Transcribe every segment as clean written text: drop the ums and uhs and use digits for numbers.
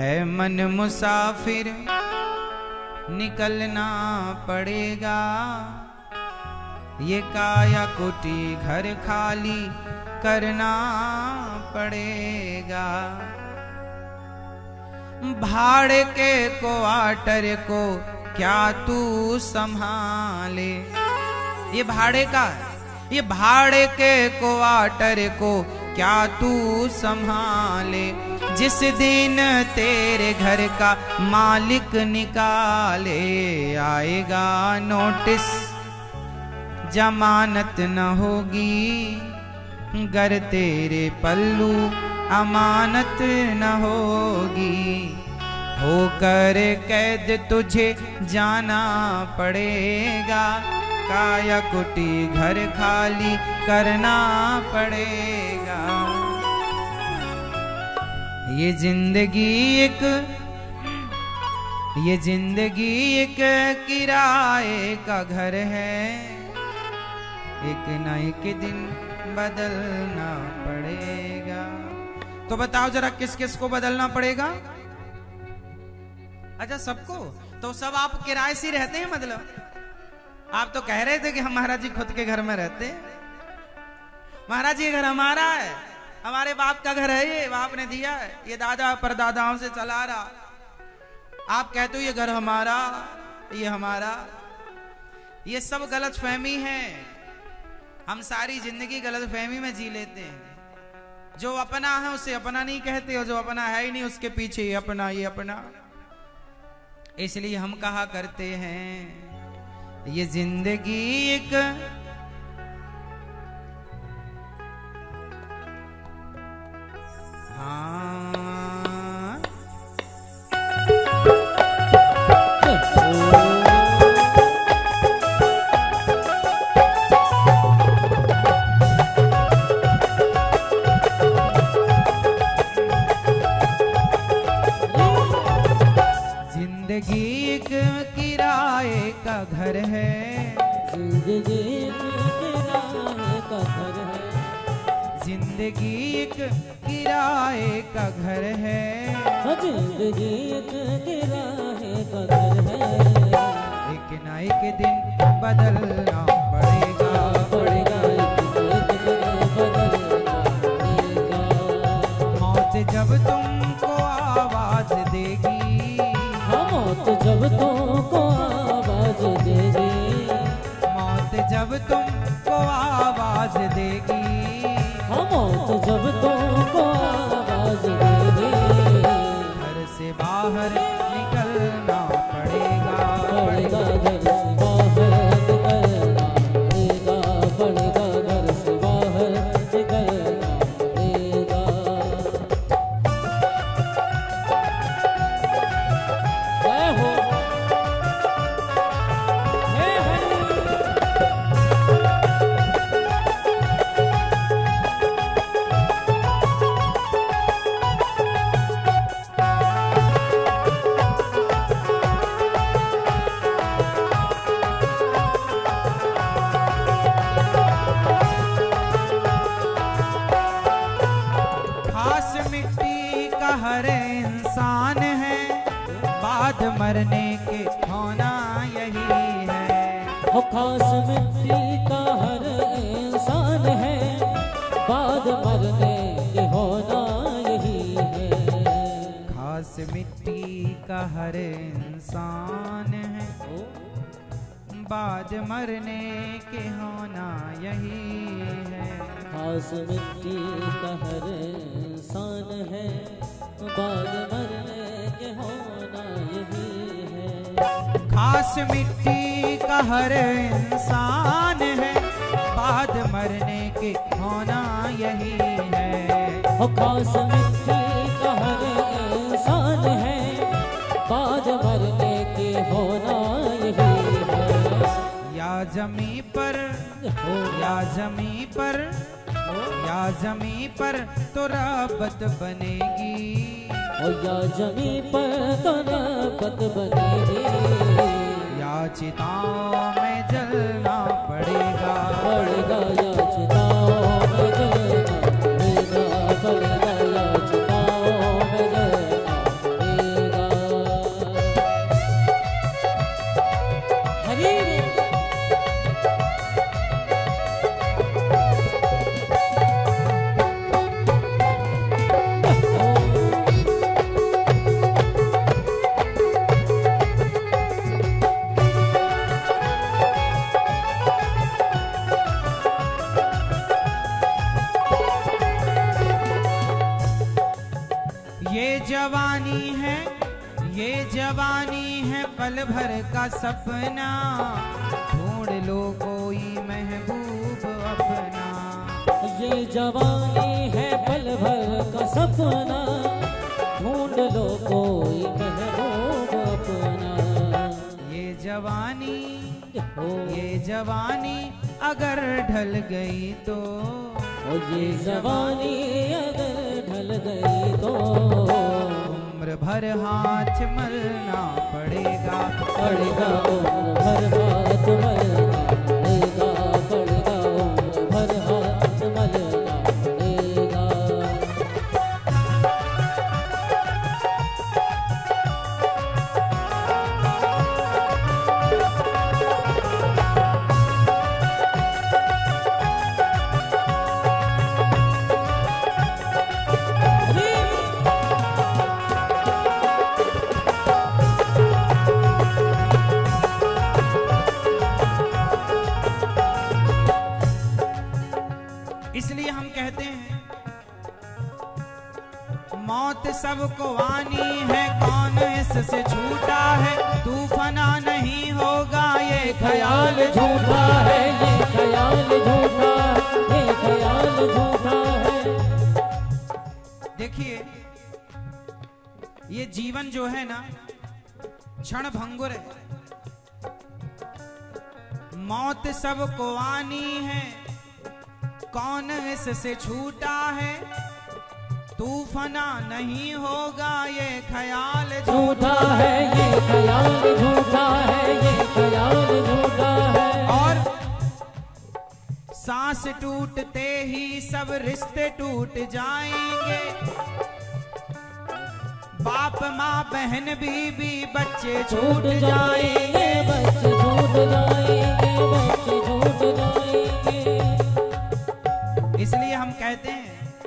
है मन मुसाफिर निकलना पड़ेगा, ये काया कुटी घर खाली करना पड़ेगा। भाड़े के क्वार्टर को क्या तू संभाले, ये भाड़े का, ये भाड़े के क्वार्टर को क्या तू संभाले। जिस दिन तेरे घर का मालिक निकाले, आएगा नोटिस जमानत न होगी, गर तेरे पल्लू अमानत न होगी। होकर कैद तुझे जाना पड़ेगा, काया कुटी घर खाली करना पड़ेगा। ये जिंदगी एक किराए का घर है, एक न एक दिन बदलना पड़ेगा। तो बताओ जरा किस किस को बदलना पड़ेगा? अच्छा सबको? तो सब आप किराए से रहते हैं? मतलब आप तो कह रहे थे कि हम महाराज जी खुद के घर में रहते हैं। महाराज जी घर हमारा है, हमारे बाप का घर है, ये बाप ने दिया है, ये दादा परदादाओं से चला रहा। आप कहते हो ये घर हमारा, ये हमारा। ये सब गलत फहमी है। हम सारी जिंदगी गलत फहमी में जी लेते हैं। जो अपना है उसे अपना नहीं कहते, और जो अपना है ही नहीं उसके पीछे ये अपना, ये अपना। इसलिए हम कहा करते हैं ये जिंदगी एक जिंदगी एक किराए का घर है, जिंदगी एक किराए का घर है, जिंदगी एक किराए का घर है, जिंदगी एक किराए का घर है। एक न एक दिन बदलना पड़ेगा, पड़ेगा एक दिन बदलना पड़ेगा। मौत जब तुमको आवाज देगी, मौत जब तुमको आवाज देगी, मौत जब तुमको आवाज देगी, मौत जब तुमको आवाज देगी। घर से बाहर निकलना पड़ेगा, पड़ेगा घर से बाहर निकलना पड़ेगा, पड़ेगा घर से बाहर निकलना पड़ेगा। जय हो, हे हरि। खास मिट्टी का हर इंसान है, बाद मरने के होना यही है। हो खास मिट्टी का हर इंसान है, बाद मरने के होना यही है। खास मिट्टी का हर इंसान है, बाद मरने के होना यही है। खास मिट्टी का हर इंसान है, बाद मरने के होना यही है। खास मिट्टी का हर इंसान है, बाद मरने के होना यही है। हो खास मिट्टी का हर इंसान है, बाद मरने के होना यही है। या जमी पर, या जमी पर, या जमी पर तो रबत बनेगी, और या जमी पर तो रबत बनेगी। या चिताओं में जलना पड़ेगा, पड़ेगा या चिताओं में जलना पड़ेगा, पड़ेगा या चिताओं में जलना जवानी है, ये जवानी है पल भर का सपना, ढूंढ लो कोई महबूब अपना। ये जवानी है पल भर का सपना, ढूंढ लो कोई महबूब अपना। ये जवानी अगर ढल गई तो, ये जवानी अगर ढल गई तो, उम्र भर हाथ मलना पड़ेगा। पड़ेगा उम्र भर हाथ मलना पड़ेगा, पड़ेगा उम्र भर हाथ मलना पड़ेगा। इसलिए हम कहते हैं मौत सबको आनी है, कौन इससे छूटा है, तू फना नहीं होगा ये ख्याल झूठा है, ये ख्याल झूठा है, ये ख्याल झूठा है। देखिए ये जीवन जो है ना क्षण भंगुर है, मौत सबको आनी है, कौन इससे छूटा है, तू फना नहीं होगा ये ख्याल झूठा है, ये ख्याल झूठा है, ये ख्याल झूठा है। और सांस टूटते ही सब रिश्ते टूट जाएंगे, बाप माँ बहन बीबी बच्चे छूट जाएंगे, बच्चे छूट जाएंगे, बच्चे छूट जाएंगे। इसलिए हम कहते हैं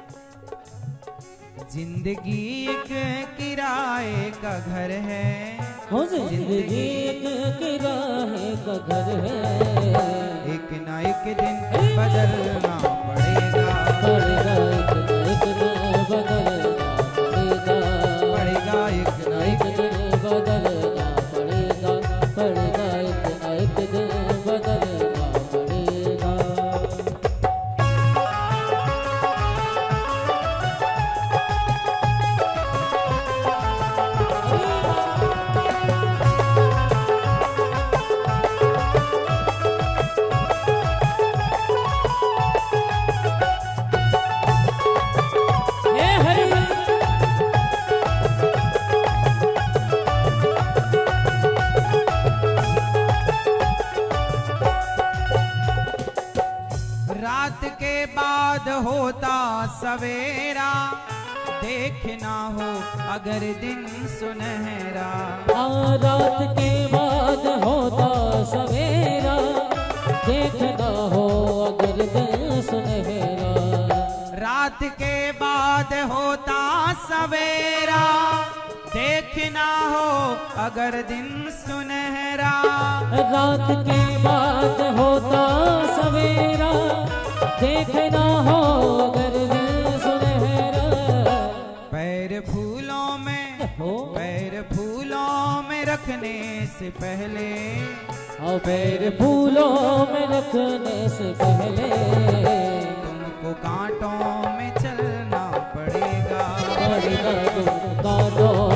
जिंदगी एक किराए का घर है, हो जिंदगी एक किराए का घर है, एक ना एक दिन बदलना पड़ेगा, पड़ेगा एक दिन बदलना पड़ेगा, पड़ेगा एक ना एक दिन बदलना पड़ेगा, पड़ेगा एक दिन बदलना पड़ेगा। रात के बाद होता सवेरा, देखना हो अगर दिन सुनहरा, रात के बाद होता सवेरा, देखना हो अगर दिन सुनहरा। रात के बाद होता सवेरा, देखना हो अगर दिन सुनहरा, रात के बाद होता सवेरा, देखना हो अगर दिन सुनहरा। पैर फूलों में हो पैर फूलों में रखने से पहले, और पैर फूलों में रखने से पहले, तुमको कांटों में चलना पड़ेगा, पड़ेगा तुम कांटों